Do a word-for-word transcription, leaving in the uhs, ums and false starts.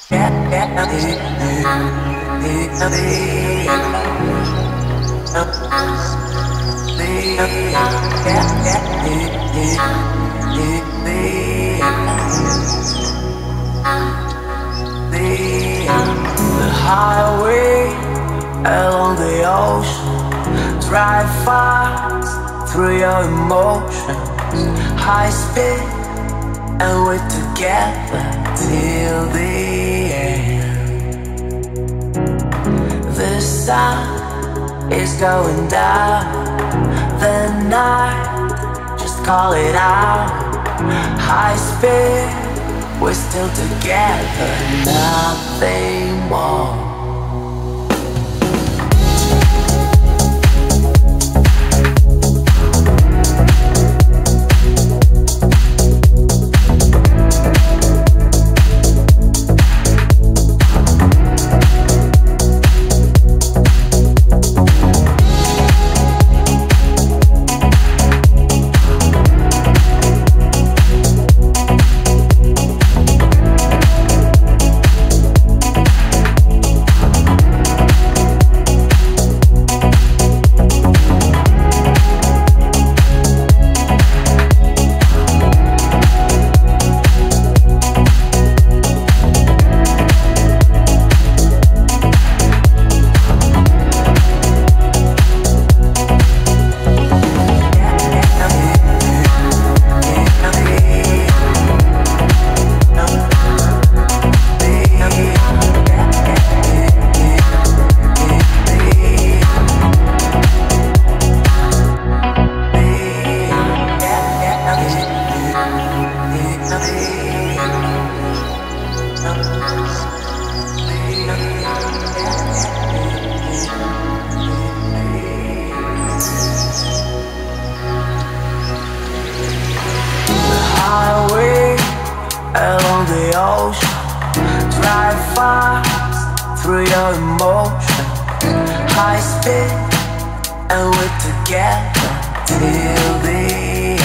The highway along the ocean, drive fast through your emotions, high speed, and we're together till the end. The sun is going down, the night, just call it out. High speed, we're still together, nothing more. Along the ocean, drive fast through your emotions, high speed, and we're together till the